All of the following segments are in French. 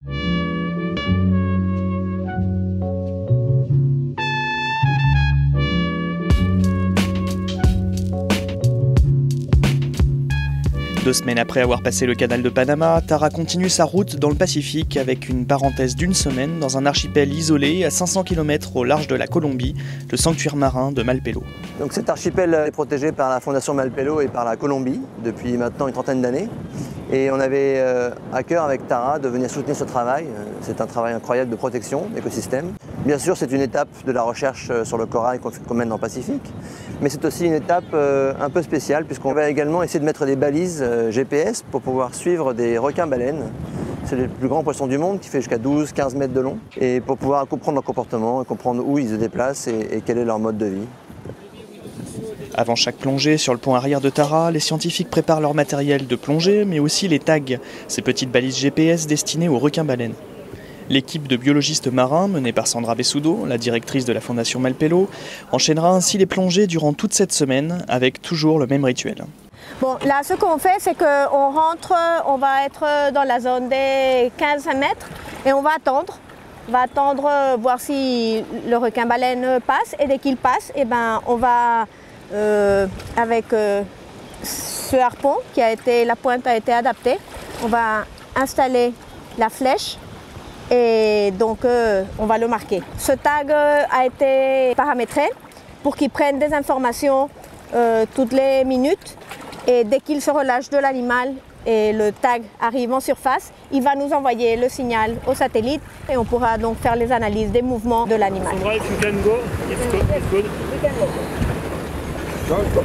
2 semaines après avoir passé le canal de Panama, Tara continue sa route dans le Pacifique avec une parenthèse d'1 semaine dans un archipel isolé à 500 km au large de la Colombie, le sanctuaire marin de Malpelo. Donc cet archipel est protégé par la Fondation Malpelo et par la Colombie depuis maintenant une trentaine d'années. Et on avait à cœur avec Tara de venir soutenir ce travail. C'est un travail incroyable de protection d'écosystèmes. Bien sûr, c'est une étape de la recherche sur le corail qu'on mène dans le Pacifique, mais c'est aussi une étape un peu spéciale puisqu'on va également essayer de mettre des balises GPS pour pouvoir suivre des requins-baleines. C'est le plus grand poisson du monde qui fait jusqu'à 12-15 mètres de long et pour pouvoir comprendre leur comportement et comprendre où ils se déplacent et quel est leur mode de vie. Avant chaque plongée sur le pont arrière de Tara, les scientifiques préparent leur matériel de plongée, mais aussi les tags, ces petites balises GPS destinées aux requins-baleines. L'équipe de biologistes marins, menée par Sandra Bessudo, la directrice de la Fondation Malpelo, enchaînera ainsi les plongées durant toute cette semaine, avec toujours le même rituel. Bon, là, ce qu'on fait, c'est qu'on rentre, on va être dans la zone des 15 mètres et on va attendre. On va attendre, voir si le requin-baleine passe, et dès qu'il passe, eh ben, on va, avec ce harpon, la pointe a été adaptée, on va installer la flèche. Et donc, on va le marquer. Ce tag a été paramétré pour qu'il prenne des informations toutes les minutes. Et dès qu'il se relâche de l'animal et le tag arrive en surface, il va nous envoyer le signal au satellite et on pourra donc faire les analyses des mouvements de l'animal. Sandra, if you can go, it's good. We can go.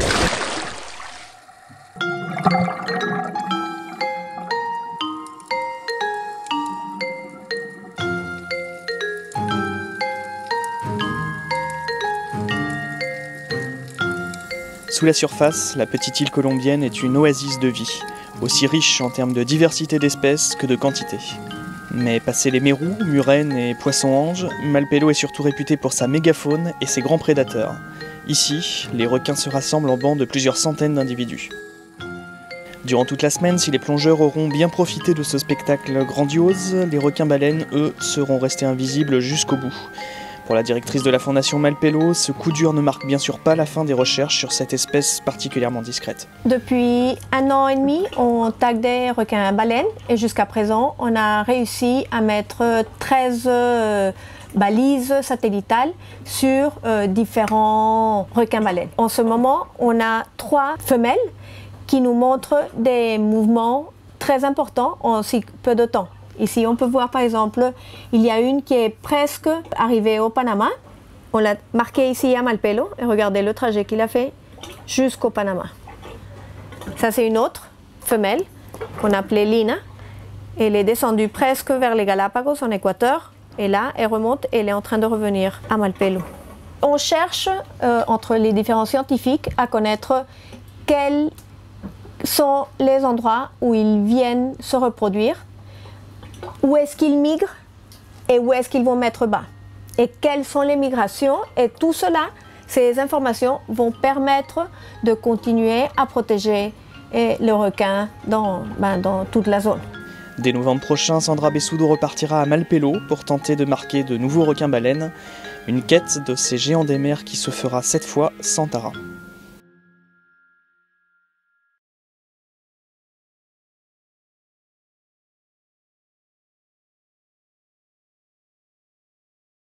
Sous la surface, la petite île colombienne est une oasis de vie, aussi riche en termes de diversité d'espèces que de quantité. Mais passé les mérous, murènes et poissons-anges, Malpelo est surtout réputé pour sa mégafaune et ses grands prédateurs. Ici, les requins se rassemblent en bancs de plusieurs centaines d'individus. Durant toute la semaine, si les plongeurs auront bien profité de ce spectacle grandiose, les requins-baleines, eux, seront restés invisibles jusqu'au bout. Pour la directrice de la Fondation Malpelo, ce coup dur ne marque bien sûr pas la fin des recherches sur cette espèce particulièrement discrète. Depuis 1 an et demi, on tag des requins-baleines et jusqu'à présent, on a réussi à mettre 13 balises satellitales sur différents requins-baleines. En ce moment, on a 3 femelles qui nous montrent des mouvements très importants en si peu de temps. Ici, on peut voir par exemple, il y a une qui est presque arrivée au Panama. On l'a marquée ici à Malpelo et regardez le trajet qu'il a fait jusqu'au Panama. Ça, c'est une autre femelle qu'on appelait Lina. Elle est descendue presque vers les Galapagos en Équateur et là, elle remonte et elle est en train de revenir à Malpelo. On cherche entre les différents scientifiques à connaître quels sont les endroits où ils viennent se reproduire. Où est-ce qu'ils migrent et où est-ce qu'ils vont mettre bas et quelles sont les migrations et tout cela, ces informations vont permettre de continuer à protéger le requin dans toute la zone. Dès novembre prochain, Sandra Bessudo repartira à Malpelo pour tenter de marquer de nouveaux requins-baleines, une quête de ces géants des mers qui se fera cette fois sans Tara.